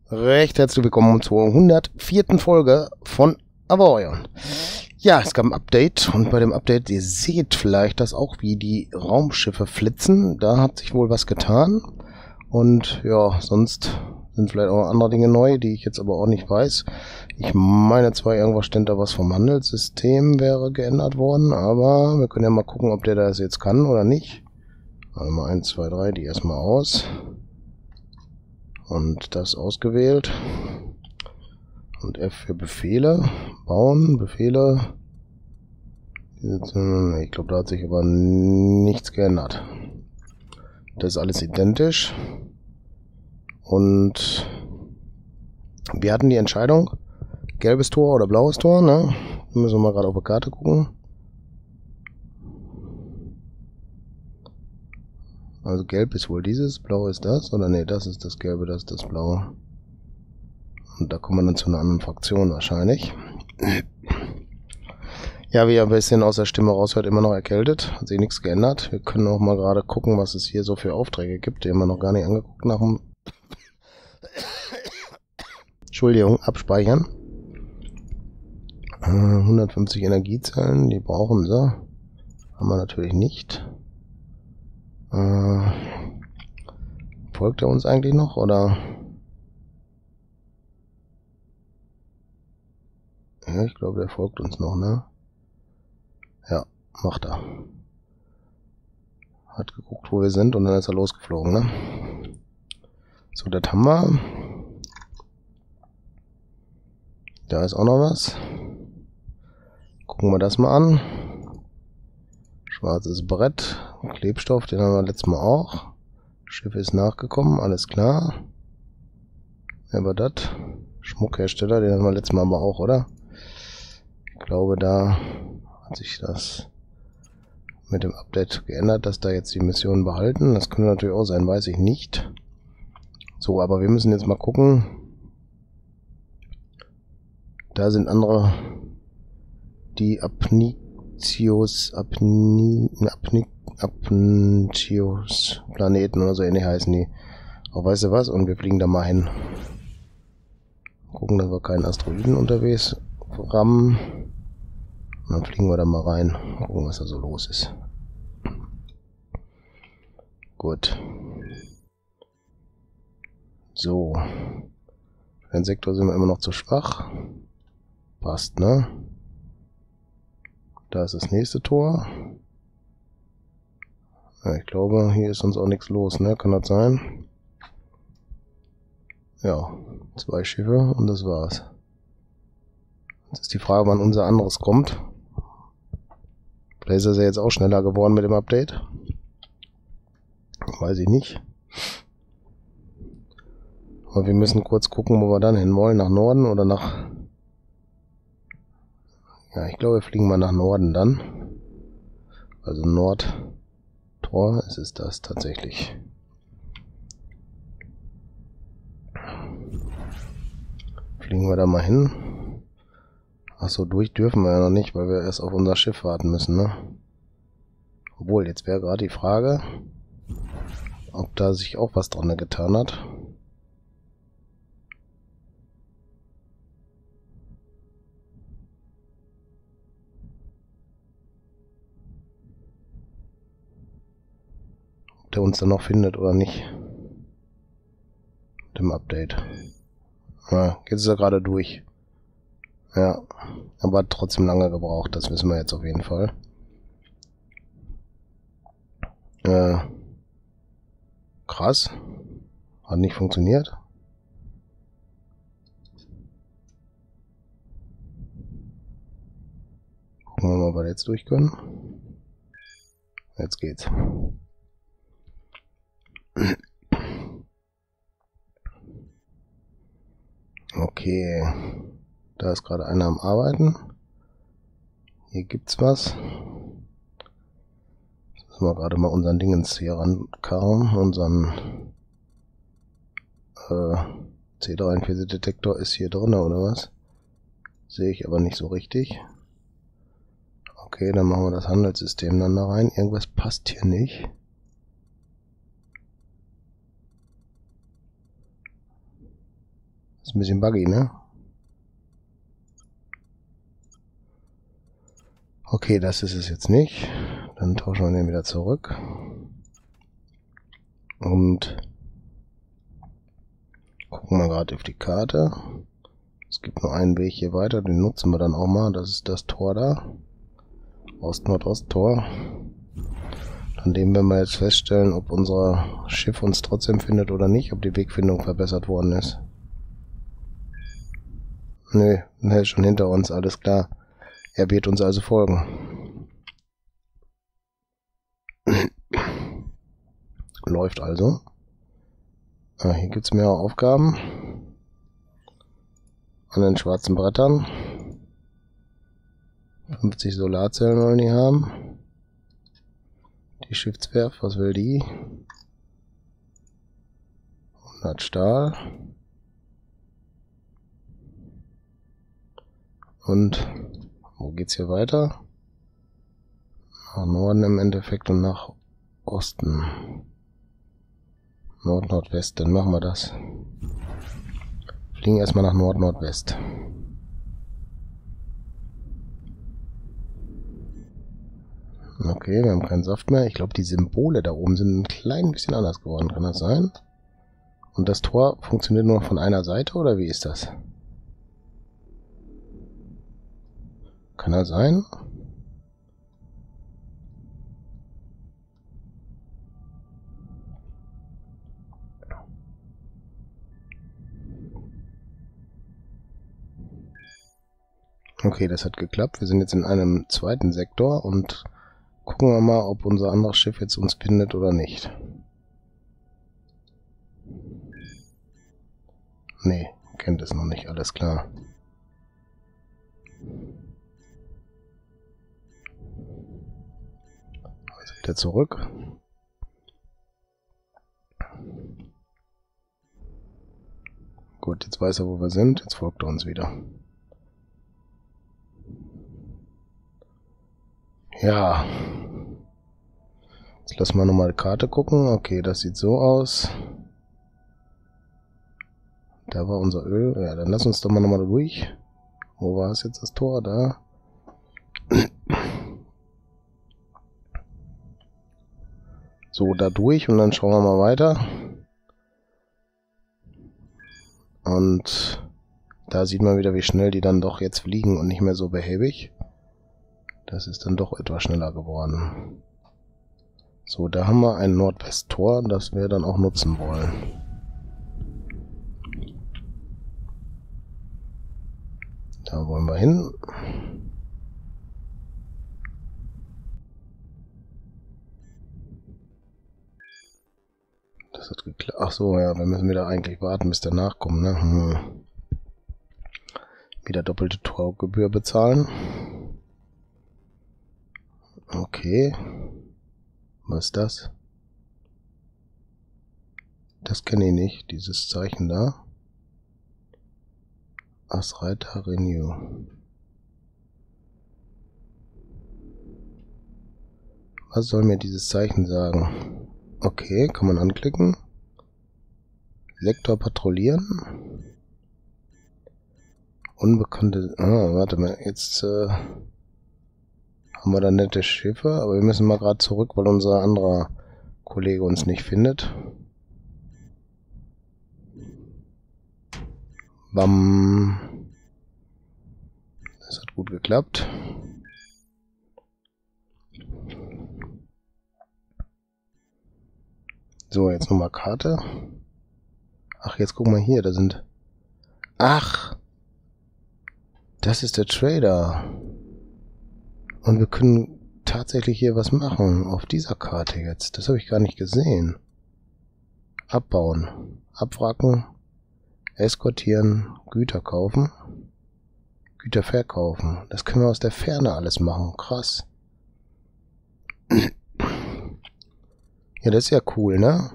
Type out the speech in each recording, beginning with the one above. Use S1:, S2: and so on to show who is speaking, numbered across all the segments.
S1: Recht herzlich willkommen zur 104. Folge von Avorion. Ja, es gab ein Update und bei dem Update, ihr seht vielleicht, dass auch wie die Raumschiffe flitzen. Da hat sich wohl was getan. Und ja, sonst sind vielleicht auch andere Dinge neu, die ich jetzt aber auch nicht weiß. Ich meine zwar, irgendwas stand da was vom Handelssystem wäre geändert worden, aber wir können ja mal gucken, ob der das jetzt kann oder nicht. Also mal 1, 2, 3, die erstmal aus. Und das ausgewählt. Und F für Befehle. Bauen, Befehle. Ich glaube, da hat sich aber nichts geändert. Das ist alles identisch. Und wir hatten die Entscheidung, gelbes Tor oder blaues Tor, ne? Müssen wir mal gerade auf der Karte gucken. Also gelb ist wohl dieses, blau ist das, oder ne, das ist das gelbe, das ist das blaue. Und da kommen wir dann zu einer anderen Fraktion wahrscheinlich. Ja, wie ihr ein bisschen aus der Stimme raushört, immer noch erkältet, hat sich nichts geändert. Wir können auch mal gerade gucken, was es hier so für Aufträge gibt, die haben wir noch gar nicht angeguckt nach dem... Entschuldigung, abspeichern. 150 Energiezellen, die brauchen sie. Haben wir natürlich nicht. Folgt er uns eigentlich noch, oder? Ja, ich glaube, der folgt uns noch, ne? Ja, macht er. Hat geguckt, wo wir sind, und dann ist er losgeflogen, ne? So, das haben wir. Da ist auch noch was. Gucken wir das mal an. Schwarzes Brett, Klebstoff, den haben wir letztes Mal auch. Schiff ist nachgekommen, alles klar. Wer war das? Schmuckhersteller, den haben wir letztes Mal aber auch, oder? Ich glaube, da hat sich das mit dem Update geändert, dass da jetzt die Missionen behalten. Das könnte natürlich auch sein, weiß ich nicht. So, aber wir müssen jetzt mal gucken. Da sind andere, die Apnicius Planeten oder so ähnlich heißen die. Aber weißt du was? Und wir fliegen da mal hin. Gucken, dass wir keinen Asteroiden unterwegs rammen. Und dann fliegen wir da mal rein. Gucken, was da so los ist. Gut. So. Für den Sektor sind wir immer noch zu schwach. Passt, ne? Da ist das nächste Tor. Ja, ich glaube, hier ist sonst auch nichts los, ne? Kann das sein? Ja, 2 Schiffe und das war's. Jetzt ist die Frage, wann unser anderes kommt. Vielleicht ist er jetzt auch schneller geworden mit dem Update. Weiß ich nicht. Aber wir müssen kurz gucken, wo wir dann hin wollen. Nach Norden oder nach... Ja, ich glaube, wir fliegen mal nach Norden dann. Also Nordtor, es ist das tatsächlich. Fliegen wir da mal hin. Achso, durch dürfen wir ja noch nicht, weil wir erst auf unser Schiff warten müssen, ne? Obwohl, jetzt wäre gerade die Frage, ob da sich auch was dran getan hat. Ob der uns dann noch findet oder nicht. Mit dem Update. Ja, jetzt ist er gerade durch. Ja, aber hat trotzdem lange gebraucht, das wissen wir jetzt auf jeden Fall. Krass. Hat nicht funktioniert. Gucken wir mal, ob wir jetzt durch können. Jetzt geht's. Okay. Da ist gerade einer am Arbeiten. Hier gibt's was. Jetzt müssen wir gerade mal unseren Dingens hier rankarren. Unseren C43-Detektor ist hier drin, oder was? Sehe ich aber nicht so richtig. Okay, dann machen wir das Handelssystem dann da rein. Irgendwas passt hier nicht. ein bisschen buggy, ne? Okay, das ist es jetzt nicht. Dann tauschen wir den wieder zurück. Und gucken wir gerade auf die Karte. Es gibt nur einen Weg hier weiter, den nutzen wir dann auch mal. Das ist das Tor da. Ost-Nord-Ost-Tor. An dem werden wir jetzt feststellen, ob unser Schiff uns trotzdem findet oder nicht, ob die Wegfindung verbessert worden ist. Nö, er ist schon hinter uns, alles klar. Er wird uns also folgen. Läuft also. Ah, hier gibt es mehrere Aufgaben. An den schwarzen Brettern. 50 Solarzellen wollen die haben. Die Schiffswerft, was will die? 100 Stahl. Und wo geht's hier weiter? Nach Norden im Endeffekt und nach Osten. Nord-Nordwest, dann machen wir das. Fliegen erstmal nach Nord-Nordwest. Okay, wir haben keinen Saft mehr. Ich glaube, die Symbole da oben sind ein klein bisschen anders geworden. Kann das sein? Und das Tor funktioniert nur noch von einer Seite, oder wie ist das? Kann das sein? Okay, das hat geklappt. Wir sind jetzt in einem zweiten Sektor und gucken wir mal, ob unser anderes Schiff jetzt uns findet oder nicht. Nee, kennt es noch nicht, alles klar. Also wieder zurück. Gut, jetzt weiß er, wo wir sind. Jetzt folgt er uns wieder. Ja. Jetzt lassen wir nochmal die Karte gucken. Okay, das sieht so aus. Da war unser Öl. Ja, dann lass uns doch mal nochmal durch. Wo war es jetzt, das Tor? Da. So, da durch und dann schauen wir mal weiter. Und da sieht man wieder, wie schnell die dann doch jetzt fliegen und nicht mehr so behäbig. Das ist dann doch etwas schneller geworden. So, da haben wir ein Nordwest-Tor, das wir dann auch nutzen wollen. Da wollen wir hin. Das hat geklappt. Ach so, ja, wir müssen wieder eigentlich warten, bis der nachkommt, ne? Wieder doppelte Torgebühr bezahlen. Okay. Was ist das? Das kenne ich nicht, dieses Zeichen da. Asreiter Renew. Was soll mir dieses Zeichen sagen? Okay, kann man anklicken. Sektor patrouillieren. Unbekannte... Ah, warte mal, jetzt haben wir da nette Schiffe, aber wir müssen mal gerade zurück, weil unser anderer Kollege uns nicht findet. Bam. Das hat gut geklappt. So, jetzt nochmal Karte. Ach, jetzt guck mal hier, da sind... Ach! Das ist der Trader. Und wir können tatsächlich hier was machen. Auf dieser Karte jetzt. Das habe ich gar nicht gesehen. Abbauen. Abwracken. Eskortieren. Güter kaufen. Güter verkaufen. Das können wir aus der Ferne alles machen. Krass. Ja, das ist ja cool, ne?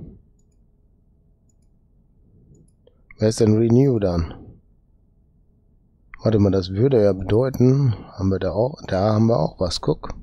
S1: Wer ist denn Renew dann? Warte mal, das würde ja bedeuten, haben wir da haben wir auch was, guck.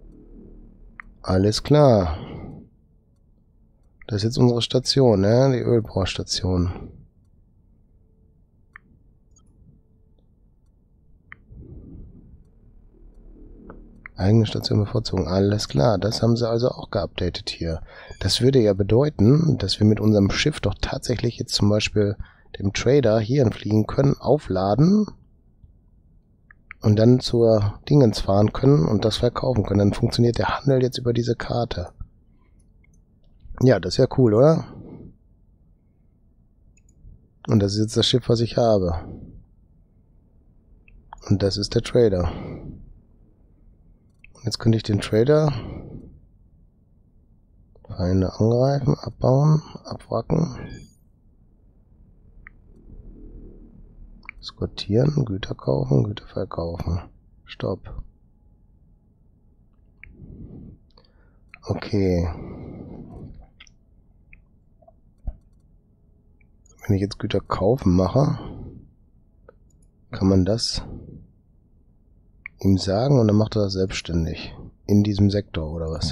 S1: Alles klar. Das ist jetzt unsere Station, ne? Die Ölbohrstation. Eigene Station bevorzugen. Alles klar, das haben sie also auch geupdatet hier. Das würde ja bedeuten, dass wir mit unserem Schiff doch tatsächlich jetzt zum Beispiel dem Trader hierhin fliegen können, aufladen und dann zur Dingens fahren können und das verkaufen können. Dann funktioniert der Handel jetzt über diese Karte. Ja, das ist ja cool, oder? Und das ist jetzt das Schiff, was ich habe. Und das ist der Trader. Jetzt könnte ich den Trader Feinde angreifen, abbauen, abwracken, eskortieren, Güter kaufen, Güter verkaufen. Stopp. Okay. Wenn ich jetzt Güter kaufen mache, kann man das ihm sagen und dann macht er das selbstständig. In diesem Sektor oder was?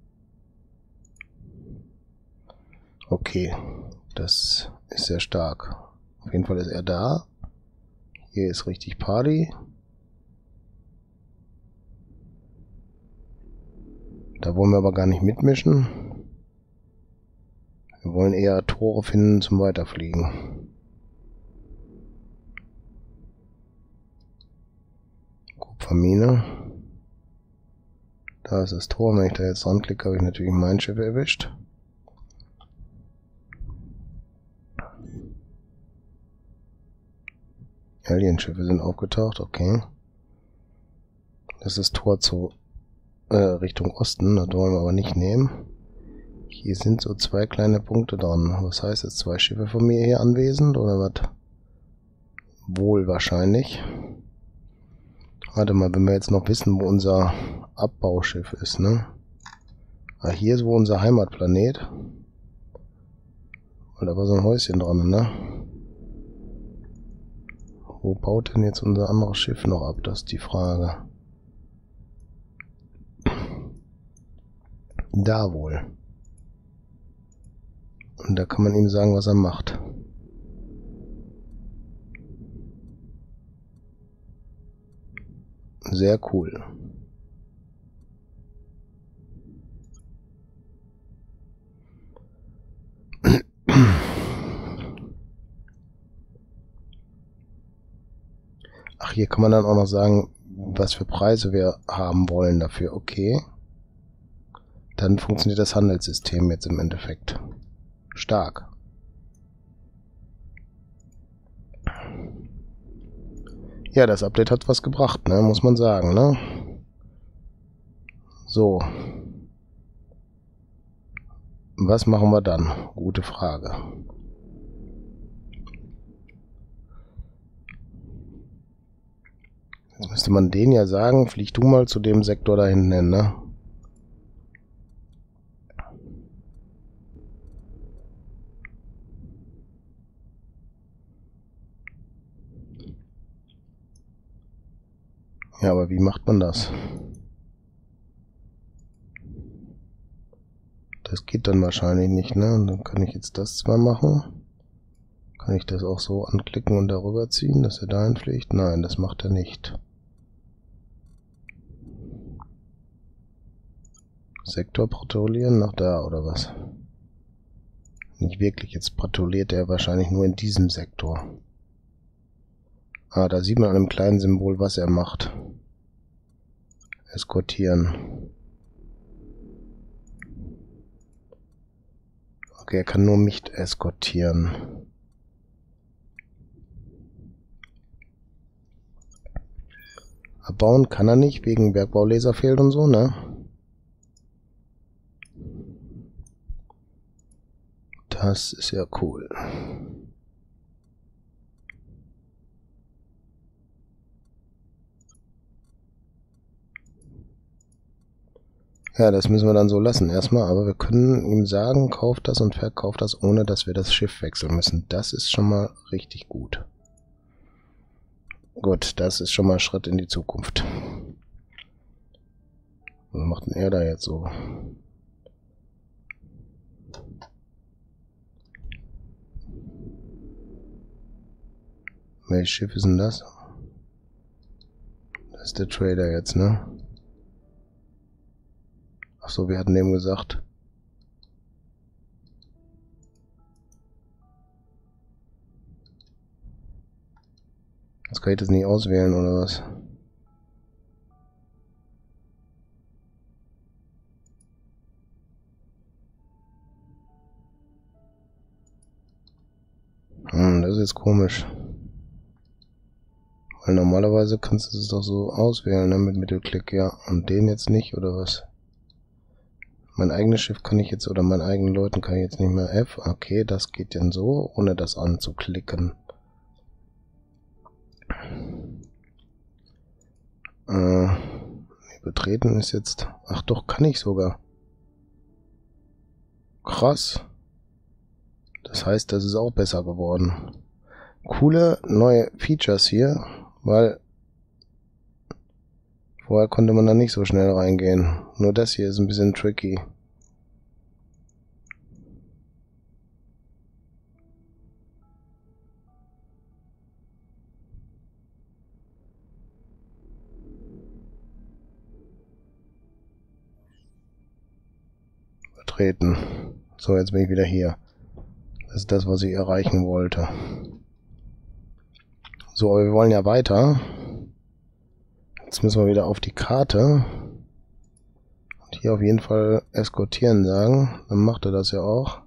S1: Okay. Das ist sehr stark. Auf jeden Fall ist er da. Hier ist richtig Party. Da wollen wir aber gar nicht mitmischen. Wir wollen eher Tore finden zum Weiterfliegen. Kupfermine. Da ist das Tor. Wenn ich da jetzt dran klicke, habe ich natürlich mein Schiff erwischt. Alienschiffe sind aufgetaucht, okay. Das ist Tor zu Richtung Osten, das wollen wir aber nicht nehmen. Hier sind so zwei kleine Punkte dran. Was heißt jetzt, zwei Schiffe von mir hier anwesend oder was? Wohl wahrscheinlich. Warte mal, wenn wir jetzt noch wissen, wo unser Abbauschiff ist, ne? Ah, hier ist wo unser Heimatplanet. Und da war so ein Häuschen dran, ne? Wo baut denn jetzt unser anderes Schiff noch ab? Das ist die Frage. Da wohl. Und da kann man ihm sagen, was er macht. Sehr cool. Ach, hier kann man dann auch noch sagen, was für Preise wir haben wollen dafür. Okay. Dann funktioniert das Handelssystem jetzt im Endeffekt. Stark. Ja, das Update hat was gebracht, ne? Muss man sagen, ne? So. Was machen wir dann? Gute Frage. Jetzt müsste man denen ja sagen, flieg du mal zu dem Sektor da hinten hin, ne? Ja, aber wie macht man das? Das geht dann wahrscheinlich nicht, ne? Und dann kann ich jetzt das zwar machen. Kann ich das auch so anklicken und darüber ziehen, dass er dahin fliegt? Nein, das macht er nicht. Sektor patrouillieren nach da, oder was? Nicht wirklich, jetzt patrouilliert er wahrscheinlich nur in diesem Sektor. Ah, da sieht man an einem kleinen Symbol, was er macht. Eskortieren. Okay, er kann nur mich eskortieren. Abbauen kann er nicht, wegen Bergbaulaser fehlt und so, ne? Das ist ja cool. Ja, das müssen wir dann so lassen erstmal, aber wir können ihm sagen, kauft das und verkauft das, ohne dass wir das Schiff wechseln müssen. Das ist schon mal richtig gut. Gut, das ist schon mal ein Schritt in die Zukunft. Was macht denn er da jetzt so? Welches Schiff ist denn das? Das ist der Trader jetzt, ne? Achso, wir hatten dem gesagt. Jetzt kann ich das nicht auswählen, oder was? Das ist jetzt komisch. Weil normalerweise kannst du es doch so auswählen, ne, mit Mittelklick, ja. Und den jetzt nicht, oder was? Mein eigenes Schiff kann ich jetzt, oder meinen eigenen Leuten kann ich jetzt nicht mehr F. Okay, das geht dann so, ohne das anzuklicken. Betreten ist jetzt... Ach doch, kann ich sogar. Krass. Das heißt, das ist auch besser geworden. Coole neue Features hier, weil vorher konnte man da nicht so schnell reingehen. Nur das hier ist ein bisschen tricky. Betreten. So, jetzt bin ich wieder hier. Das ist das, was ich erreichen wollte. So, aber wir wollen ja weiter. Jetzt müssen wir wieder auf die Karte. Und hier auf jeden Fall eskortieren sagen. Dann macht er das ja auch.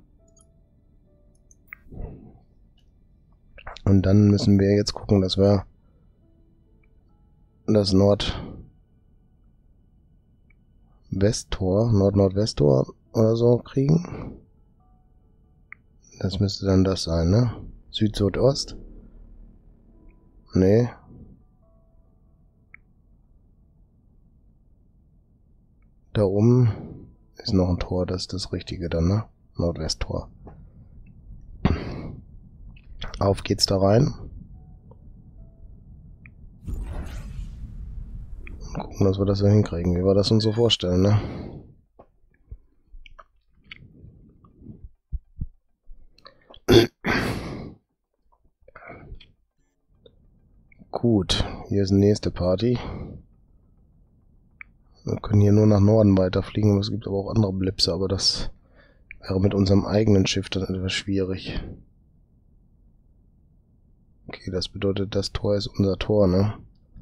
S1: Und dann müssen wir jetzt gucken, dass wir das Nordwesttor, Nord-Nordwesttor oder so kriegen. Das müsste dann das sein, ne? Süd-Südost? Nee. Da oben ist noch ein Tor, das ist das Richtige dann, ne? Nordwesttor. Auf geht's da rein. Und gucken, dass wir das so hinkriegen, wie wir das uns so vorstellen, ne? Gut, hier ist die nächste Party. Wir können hier nur nach Norden weiterfliegen, es gibt aber auch andere Blipse, aber das wäre mit unserem eigenen Schiff dann etwas schwierig. Okay, das bedeutet, das Tor ist unser Tor, ne?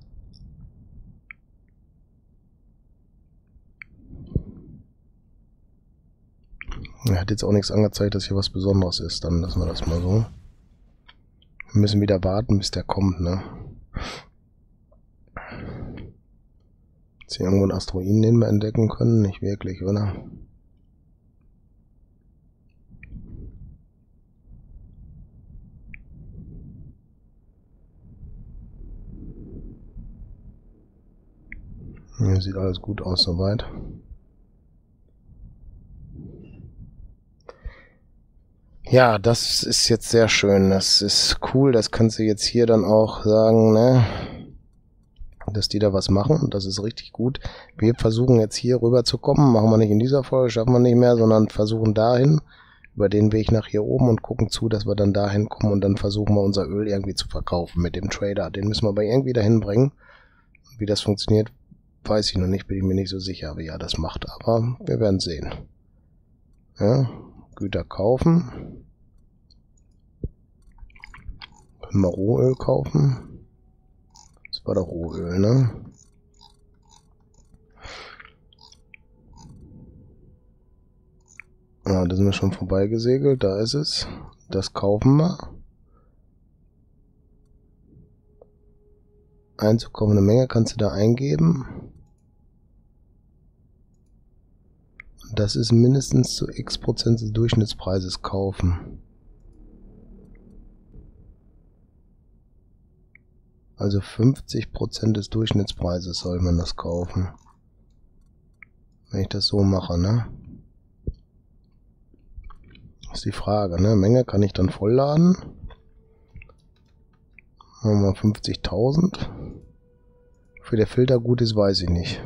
S1: Er hat jetzt auch nichts angezeigt, dass hier was Besonderes ist, dann lassen wir das mal so. Wir müssen wieder warten, bis der kommt, ne? Ist hier irgendwo ein Asteroiden, den wir entdecken können? Nicht wirklich, oder? Hier sieht alles gut aus soweit. Ja, das ist jetzt sehr schön. Das ist cool. Das kannst du jetzt hier dann auch sagen, ne? Dass die da was machen. Das ist richtig gut. Wir versuchen jetzt hier rüber zu kommen. Machen wir nicht in dieser Folge, schaffen wir nicht mehr, sondern versuchen dahin, über den Weg nach hier oben und gucken zu, dass wir dann dahin kommen und dann versuchen wir unser Öl irgendwie zu verkaufen mit dem Trader. Den müssen wir aber irgendwie dahin bringen. Wie das funktioniert, weiß ich noch nicht, bin ich mir nicht so sicher, wie er das macht. Aber wir werden sehen. Ja, Güter kaufen. Können wir Rohöl kaufen. Das war doch Rohöl, ne? Ja, da sind wir schon vorbeigesegelt. Da ist es. Das kaufen wir. Einzukaufende Menge kannst du da eingeben. Das ist mindestens zu x% des Durchschnittspreises kaufen. Also 50% des Durchschnittspreises soll man das kaufen. Wenn ich das so mache, ne? Das ist die Frage, ne? Menge kann ich dann vollladen. Machen wir 50.000. Für der Filter gut ist, weiß ich nicht.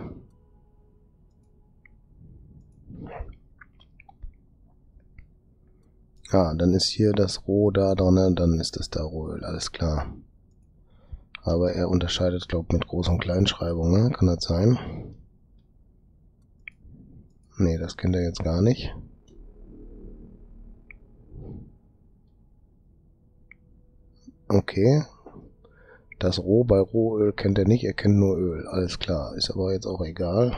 S1: Ja, dann ist hier das Roh da drin, dann ist das da Rohöl, alles klar. Aber er unterscheidet, glaube ich, mit Groß- und Kleinschreibung, ne? Kann das sein? Nee, das kennt er jetzt gar nicht. Okay. Das Roh bei Rohöl kennt er nicht, er kennt nur Öl. Alles klar, ist aber jetzt auch egal.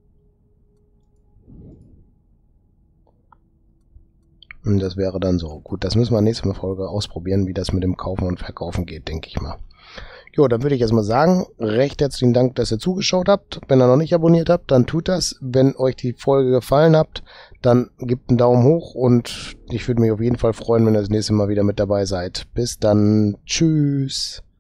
S1: Und das wäre dann so. Gut, das müssen wir nächste Folge ausprobieren, wie das mit dem Kaufen und Verkaufen geht, denke ich mal. Jo, dann würde ich erstmal sagen, recht herzlichen Dank, dass ihr zugeschaut habt. Wenn ihr noch nicht abonniert habt, dann tut das. Wenn euch die Folge gefallen hat, dann gebt einen Daumen hoch und ich würde mich auf jeden Fall freuen, wenn ihr das nächste Mal wieder mit dabei seid. Bis dann. Tschüss.